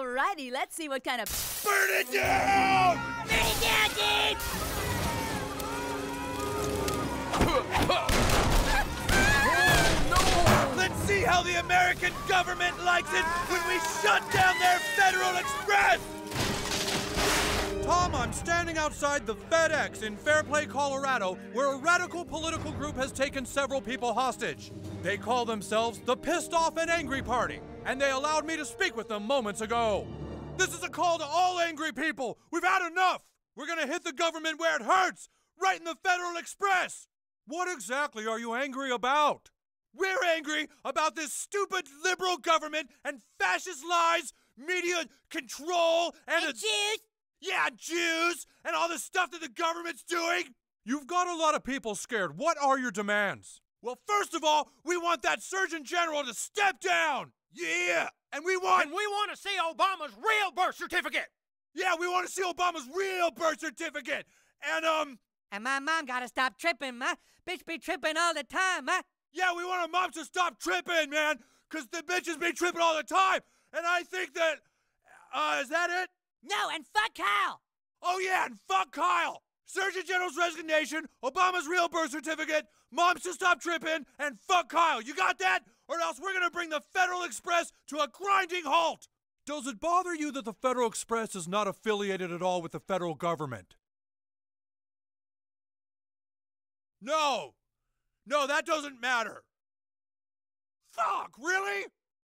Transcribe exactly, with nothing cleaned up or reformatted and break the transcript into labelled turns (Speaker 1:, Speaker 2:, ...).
Speaker 1: Alrighty, let's see what kind of...
Speaker 2: Burn it down!
Speaker 3: Burn it down, dude!
Speaker 2: Let's see how the American government likes it when we shut down their Federal Express!
Speaker 4: Tom, I'm standing outside the FedEx in Fairplay, Colorado, where a radical political group has taken several people hostage. They call themselves the Pissed Off and Angry Party, and they allowed me to speak with them moments ago. This is a call to all angry people. We've had enough. We're gonna hit the government where it hurts, right in the Federal Express. What exactly are you angry about? We're angry about this stupid liberal government and fascist lies, media control, and,
Speaker 3: And
Speaker 4: a...
Speaker 3: Jews!
Speaker 4: Yeah, Jews, and all the stuff that the government's doing. You've got a lot of people scared. What are your demands? Well, first of all, we want that Surgeon General to step down. Yeah, and we want...
Speaker 5: And we want to see Obama's real birth certificate.
Speaker 4: Yeah, we want to see Obama's real birth certificate. And, um...
Speaker 6: And my mom gotta stop tripping, ma. Bitch be tripping all the time, ma.
Speaker 4: Yeah, we want our moms to stop tripping, man, because the bitches be tripping all the time. And I think that... Uh, is that it?
Speaker 3: No, and fuck Kyle!
Speaker 4: Oh yeah, and fuck Kyle! Surgeon General's resignation, Obama's real birth certificate, moms to stop tripping, and fuck Kyle. You got that? Or else we're gonna bring the Federal Express to a grinding halt! Does it bother you that the Federal Express is not affiliated at all with the federal government? No! No, that doesn't matter. Fuck, really?